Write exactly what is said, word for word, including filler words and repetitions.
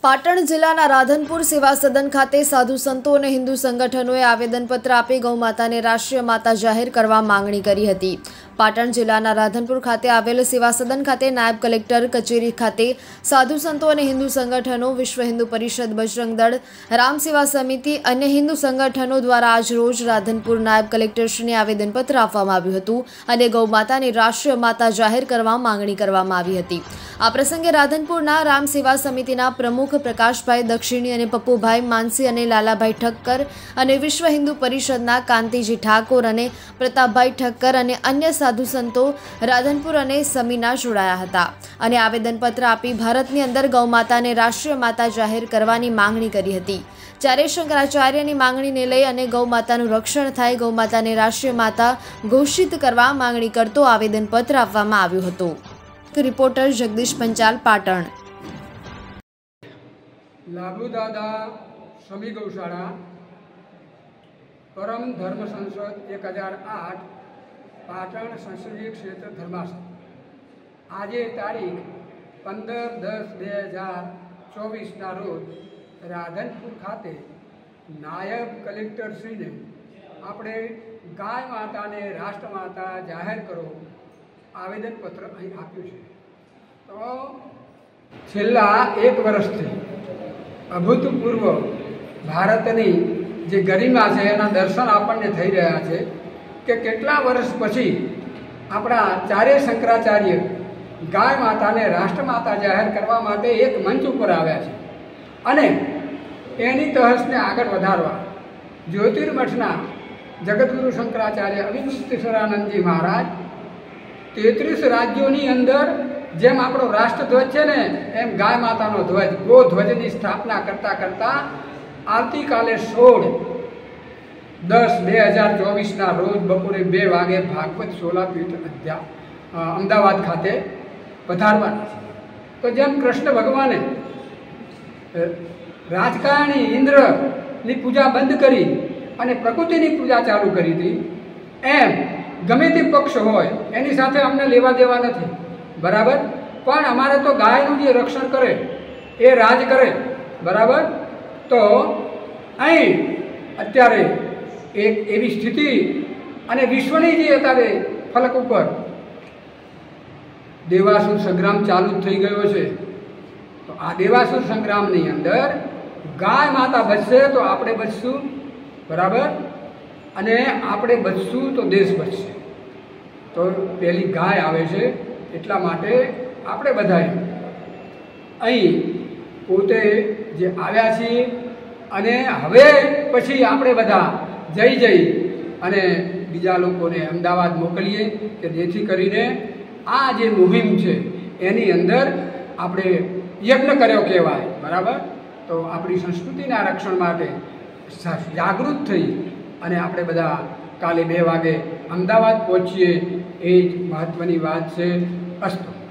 પાટણ જિલ્લાના રાધનપુર સેવા સદન ખાતે સાધુ સંતો અને હિન્દુ સંગઠનોએ આવેદનપત્ર આપી ગૌમાતાને રાષ્ટ્રીય માતા જાહેર કરવા માંગણી કરી હતી। પાટણ જિલ્લાના રાધનપુર ખાતે આવેલ સેવા સદન ખાતે નાયબ કલેક્ટર કચેરી ખાતે સાધુ સંતો અને હિન્દુ સંગઠનો, વિશ્વ હિન્દુ પરિષદ, બજરંગ દળ, રામ સેવા સમિતિ અન્ય હિન્દુ સંગઠનો દ્વારા આજ રોજ રાધનપુર નાયબ કલેક્ટરશ્રીને આવેદનપત્ર આપવામાં આવ્યું હતું અને ગૌમાતાને રાષ્ટ્રીય માતા જાહેર કરવા માંગણી કરવામાં આવી હતી। આ પ્રસંગે રાધનપુરના રામ સેવા સમિતિના પ્રમુખ પ્રકાશભાઈ દક્ષિણી અને પપ્પુભાઈ માનસી અને લાલાભાઈ ઠક્કર અને વિશ્વ હિન્દુ પરિષદના કાંતિજી ઠાકોર અને પ્રતાપભાઈ ઠક્કર અને અન્ય સાધુ સંતો રાધનપુર અને સમીના જોડાયા હતા અને આવેદનપત્ર આપી ભારતની અંદર ગૌમાતાને રાષ્ટ્રીય માતા જાહેર કરવાની માંગણી કરી હતી। જ્યારે શંકરાચાર્યની માંગણીને લઈ અને ગૌમાતાનું રક્ષણ થાય, ગૌમાતાને રાષ્ટ્રીય માતા ઘોષિત કરવા માંગણી કરતો આવેદનપત્ર આપવામાં આવ્યું હતું। रिपोर्टर जगदीश पंचाल, पाटण। लाभू दादा समी गौशाला परम धर्म संसद एक हज़ार आठ पाटण संसदीय क्षेत्र धर्मासन आज तारीख पंदर दस बे हज़ार चौबीस रोज राधनपुर खाते नायब कलेक्टर श्री ने अपने गाय माता ने राष्ट्रमाता जाहिर करो आवेदनपत्र अहीं आप्युं छे। तो छेल्ला एक वर्षथी अभूतपूर्व भारतनी जे गरिमा छे एना दर्शन आपणने थई रह्या छे के केटला वर्ष पछी आपणा चारे शंकराचार्य गाय माताने राष्ट्रमाता जाहेर करवा माटे एक मंच पर आव्या छे अने एनी तहसने आगळ वधारवा ज्योतिर्मठना जगतगुरु शंकराचार्य अविमुक्तेश्वरानंदजी महाराज तेतरीस राज्यों अंदर जेम आपणो राष्ट्रध्वज है ने एम गाय मातानो ध्वज गो ध्वजनी स्थापना करता करता आवती काले सोल दस बे हज़ार चौबीस रोज बपोरे बे वागे भागवत सोलापीठ अध्या अमदावाद खाते पधारवाना छे। तो जेम कृष्ण भगवाने राजकारणी इंद्र नी पूजा बंद करी अने प्रकृतिनी पूजा चालू करी थी एम गमे ते पक्ष होय एनी साथे अमने लेवा देवा नथी, बराबर। पण अमारे तो गायनुं जे रक्षण करे ए राज करे, बराबर। तो अहीं अत्यारे एक एवी स्थिति अने विश्वनी जे अत्यारे फलक उपर देवासुर संग्राम चालू थई गयो छे। तो आ देवासुर संग्रामनी अंदर गाय माता बचशे तो आपणे बचशुं, बराबर। अने आपणे बचशुं तो देश बचशे। तो पहली गाय आवे छे एटला माटे आपणे बधाए अहीं पोते जे आव्या छीए अने हवे पछी आपणे बधा जई जई अने बीजा लोकोने अमदावाद मोकलीए के जेथी करीने आ जे मुहिम छे एनी अंदर आपणे यज्ञ कर्यो कहेवाय, बराबर। तो आपणी संस्कृतिना रक्षण माटे जागृत थई अने आपणे बधा काले बे वागे अमदावाद पहोंचीए ए महत्वनी बात छे। अस्तु।